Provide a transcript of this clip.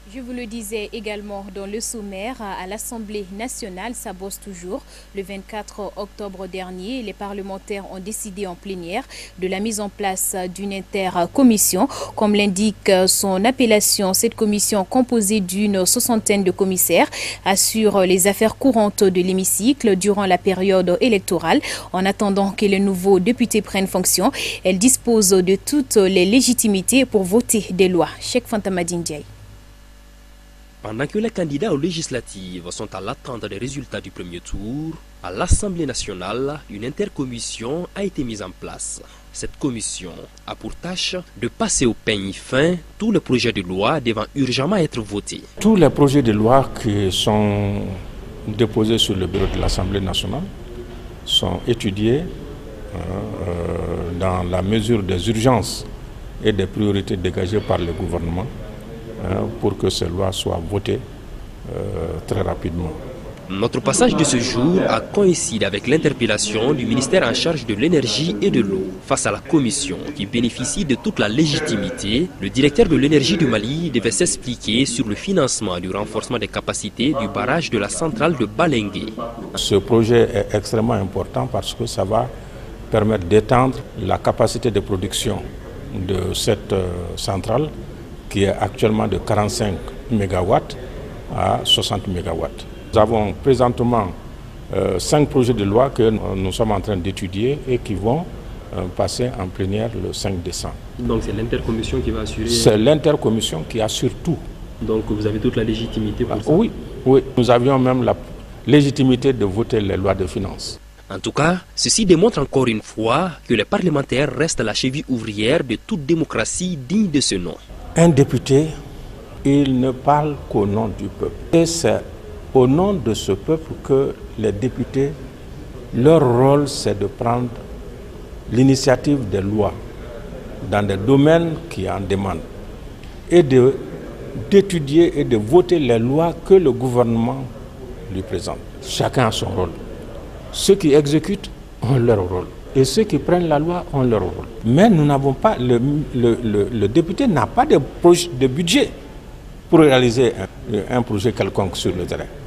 Je vous le disais également dans le sommaire, à l'Assemblée nationale, ça bosse toujours. Le 24 octobre dernier, les parlementaires ont décidé en plénière de la mise en place d'une intercommission. Comme l'indique son appellation, cette commission composée d'une soixantaine de commissaires assure les affaires courantes de l'hémicycle durant la période électorale. En attendant que les nouveaux députés prennent fonction, elle dispose de toutes les légitimités pour voter des lois. Cheikh Fantamadine Ndiaye. Pendant que les candidats aux législatives sont à l'attente des résultats du premier tour, à l'Assemblée nationale, une intercommission a été mise en place. Cette commission a pour tâche de passer au peigne fin tous les projets de loi devant urgemment être votés. Tous les projets de loi qui sont déposés sur le bureau de l'Assemblée nationale sont étudiés dans la mesure des urgences et des priorités dégagées par le gouvernement pour que ces lois soient votées très rapidement. Notre passage de ce jour a coïncidé avec l'interpellation du ministère en charge de l'énergie et de l'eau. Face à la commission qui bénéficie de toute la légitimité, le directeur de l'énergie du Mali devait s'expliquer sur le financement du renforcement des capacités du barrage de la centrale de Balengue. Ce projet est extrêmement important parce que ça va permettre d'étendre la capacité de production de cette centrale qui est actuellement de 45 MW à 60 MW. Nous avons présentement 5 projets de loi que nous sommes en train d'étudier et qui vont passer en plénière le 5 décembre. Donc c'est l'intercommission qui va assurer... C'est l'intercommission qui assure tout. Donc vous avez toute la légitimité pour ça? Oui, nous avions même la légitimité de voter les lois de finances. En tout cas, ceci démontre encore une fois que les parlementaires restent la cheville ouvrière de toute démocratie digne de ce nom. Un député, il ne parle qu'au nom du peuple. Et c'est au nom de ce peuple que les députés, leur rôle, c'est de prendre l'initiative des lois dans des domaines qui en demandent et d'étudier et de voter les lois que le gouvernement lui présente. Chacun a son rôle. Ceux qui exécutent ont leur rôle. Et ceux qui prennent la loi ont leur rôle. Mais nous n'avons pas, le député n'a pas de budget pour réaliser un projet quelconque sur le terrain.